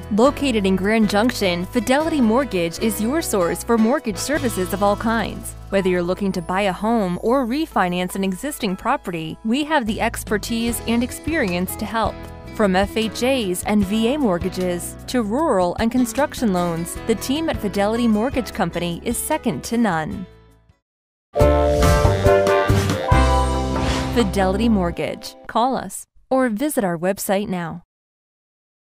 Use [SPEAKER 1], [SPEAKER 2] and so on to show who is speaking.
[SPEAKER 1] Located in Grand Junction, Fidelity Mortgage is your source for mortgage services of all kinds. Whether you're looking to buy a home or refinance an existing property, we have the expertise and experience to help. From FHAs and VA mortgages to rural and construction loans, the team at Fidelity Mortgage Company is second to none. Fidelity Mortgage. Call us or visit our website now.